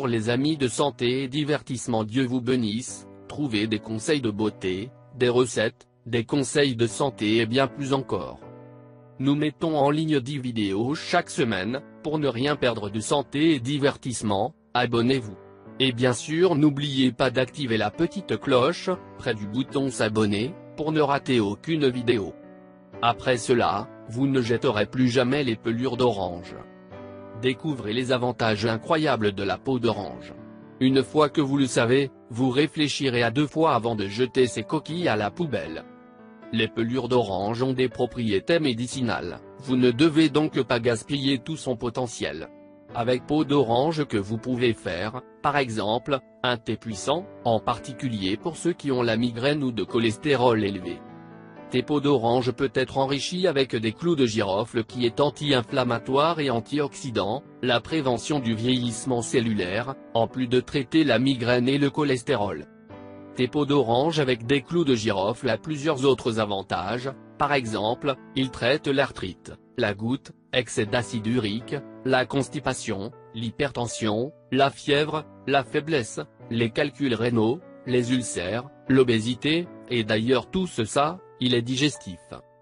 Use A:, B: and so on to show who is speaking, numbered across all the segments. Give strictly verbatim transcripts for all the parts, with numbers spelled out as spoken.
A: Bonjour les amis de santé et divertissement, Dieu vous bénisse. Trouvez des conseils de beauté, des recettes, des conseils de santé et bien plus encore. Nous mettons en ligne dix vidéos chaque semaine, pour ne rien perdre de santé et divertissement, abonnez-vous. Et bien sûr n'oubliez pas d'activer la petite cloche, près du bouton s'abonner, pour ne rater aucune vidéo. Après cela, vous ne jetterez plus jamais les pelures d'orange. Découvrez les avantages incroyables de la peau d'orange. Une fois que vous le savez, vous réfléchirez à deux fois avant de jeter ces coquilles à la poubelle. Les pelures d'orange ont des propriétés médicinales, vous ne devez donc pas gaspiller tout son potentiel. Avec peau d'orange que vous pouvez faire, par exemple, un thé puissant, en particulier pour ceux qui ont la migraine ou de cholestérol élevé. Thé peau d'orange peut être enrichi avec des clous de girofle qui est anti-inflammatoire et antioxydant, la prévention du vieillissement cellulaire, en plus de traiter la migraine et le cholestérol. Thé peau d'orange avec des clous de girofle a plusieurs autres avantages, par exemple, il traite l'arthrite, la goutte, excès d'acide urique, la constipation, l'hypertension, la fièvre, la faiblesse, les calculs rénaux, les ulcères, l'obésité, et d'ailleurs tout ça, il est digestif.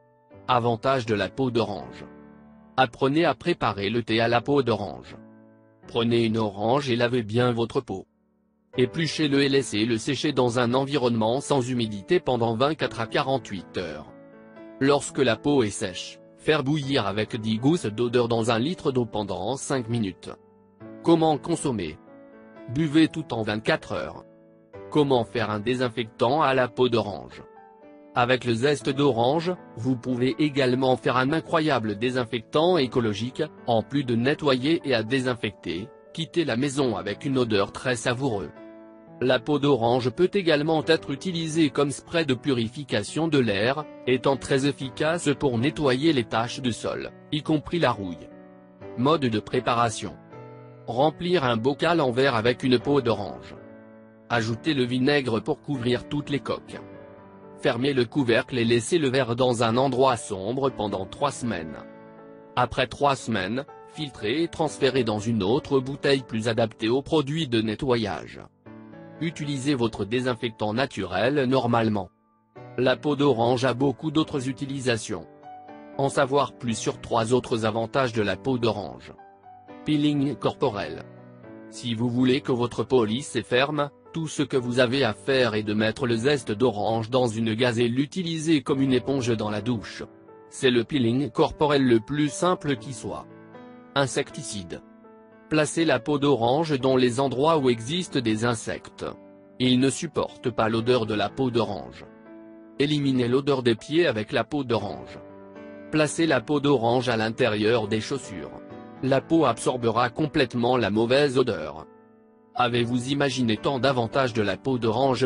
A: Avantage de la peau d'orange. Apprenez à préparer le thé à la peau d'orange. Prenez une orange et lavez bien votre peau. Épluchez-le et laissez-le sécher dans un environnement sans humidité pendant vingt-quatre à quarante-huit heures. Lorsque la peau est sèche, faire bouillir avec dix gousses d'odeur dans un litre d'eau pendant cinq minutes. Comment consommer? Buvez tout en vingt-quatre heures. Comment faire un désinfectant à la peau d'orange? Avec le zeste d'orange, vous pouvez également faire un incroyable désinfectant écologique, en plus de nettoyer et à désinfecter, quittez la maison avec une odeur très savoureuse. La peau d'orange peut également être utilisée comme spray de purification de l'air, étant très efficace pour nettoyer les taches de sol, y compris la rouille. Mode de préparation. Remplir un bocal en verre avec une peau d'orange. Ajoutez le vinaigre pour couvrir toutes les coques. Fermez le couvercle et laissez le verre dans un endroit sombre pendant trois semaines. Après trois semaines, filtrez et transférez dans une autre bouteille plus adaptée aux produits de nettoyage. Utilisez votre désinfectant naturel normalement. La peau d'orange a beaucoup d'autres utilisations. En savoir plus sur trois autres avantages de la peau d'orange. Peeling corporel. Si vous voulez que votre peau lisse et ferme, tout ce que vous avez à faire est de mettre le zeste d'orange dans une gaze et l'utiliser comme une éponge dans la douche. C'est le peeling corporel le plus simple qui soit. Insecticide. Placez la peau d'orange dans les endroits où existent des insectes. Ils ne supportent pas l'odeur de la peau d'orange. Éliminez l'odeur des pieds avec la peau d'orange. Placez la peau d'orange à l'intérieur des chaussures. La peau absorbera complètement la mauvaise odeur. Avez-vous imaginé tant d'avantages de la peau d'orange?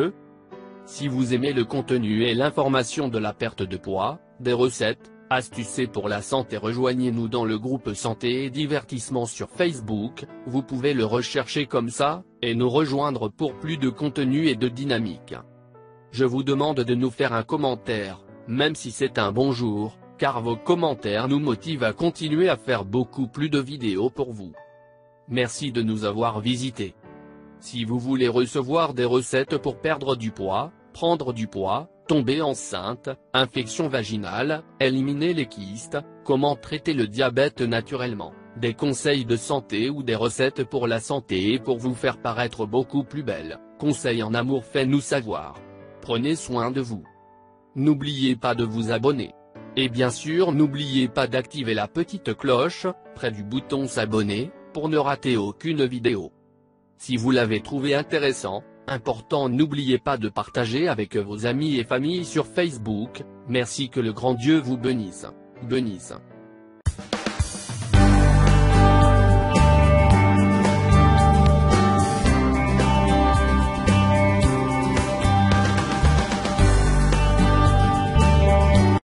A: Si vous aimez le contenu et l'information de la perte de poids, des recettes, astuces pour la santé, rejoignez-nous dans le groupe santé et divertissement sur Facebook, vous pouvez le rechercher comme ça, et nous rejoindre pour plus de contenu et de dynamique. Je vous demande de nous faire un commentaire, même si c'est un bonjour, car vos commentaires nous motivent à continuer à faire beaucoup plus de vidéos pour vous. Merci de nous avoir visités. Si vous voulez recevoir des recettes pour perdre du poids, prendre du poids, tomber enceinte, infection vaginale, éliminer les kystes, comment traiter le diabète naturellement, des conseils de santé ou des recettes pour la santé et pour vous faire paraître beaucoup plus belle, conseils en amour, faites-nous savoir. Prenez soin de vous. N'oubliez pas de vous abonner. Et bien sûr n'oubliez pas d'activer la petite cloche, près du bouton s'abonner, pour ne rater aucune vidéo. Si vous l'avez trouvé intéressant, important, n'oubliez pas de partager avec vos amis et familles sur Facebook. Merci, que le grand Dieu vous bénisse. Bénisse.